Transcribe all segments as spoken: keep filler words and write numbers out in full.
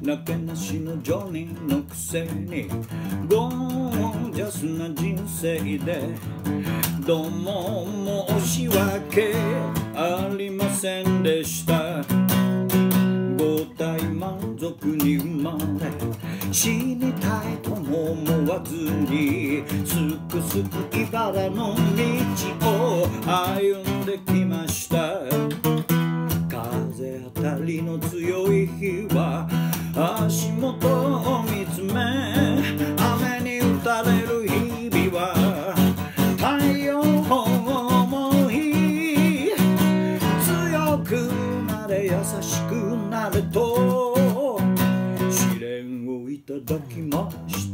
なけなしのジョニーのくせにゴージャスな人生でどうも申し訳ありませんでした。五体満足に生まれ死にたいとも思わずにすくすく茨の道を歩んできました。風当たりの強い日は足元を見つめ雨に打たれる日々は太陽を思い強くなれ優しくなれと試練をいただきました。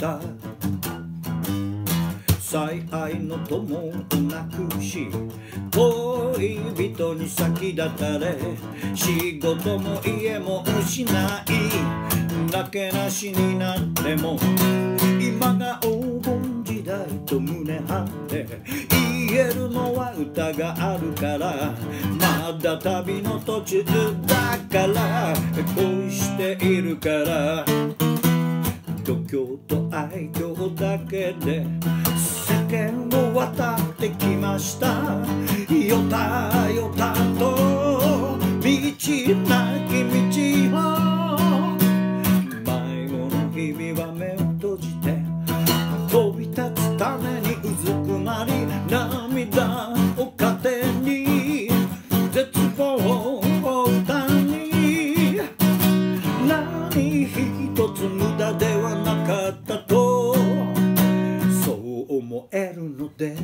最愛の友をなくし恋人に先立たれ仕事も家も失いなけなしになっても今が黄金時代と胸張って言えるのは歌があるからまだ旅の途中だから恋しているから度胸と愛嬌だけで世間を渡ってきました。よたよたと道なき道を迷子の日々は目を閉じて飛び立つためにうずくまり涙を糧に絶望を歌に何一つ無駄ではなかったとそう思えるのです。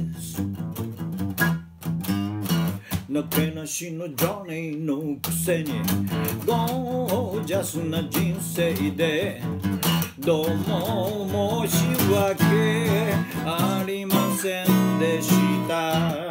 なけなしのジョニーのくせにゴージャスな人生でどうも申し訳ありませんでした。